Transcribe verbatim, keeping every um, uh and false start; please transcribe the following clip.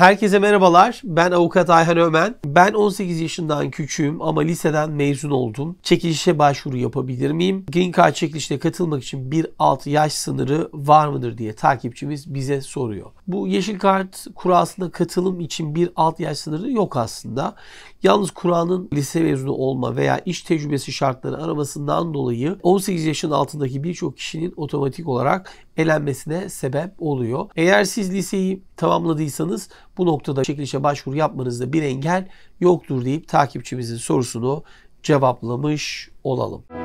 Herkese merhabalar. Ben avukat Ayhan Ömen. Ben on sekiz yaşından küçüğüm ama liseden mezun oldum. Çekilişe başvuru yapabilir miyim? Green Card çekilişine katılmak için bir alt yaş sınırı var mıdır diye takipçimiz bize soruyor. Bu yeşil kart kurasına katılım için bir alt yaş sınırı yok aslında. Yalnız kuranın lise mezunu olma veya iş tecrübesi şartları aramasından dolayı on sekiz yaşın altındaki birçok kişinin otomatik olarak elenmesine sebep oluyor. Eğer siz liseyi tamamladıysanız bu noktada çekilişe başvuru yapmanızda bir engel yoktur deyip takipçimizin sorusunu cevaplamış olalım.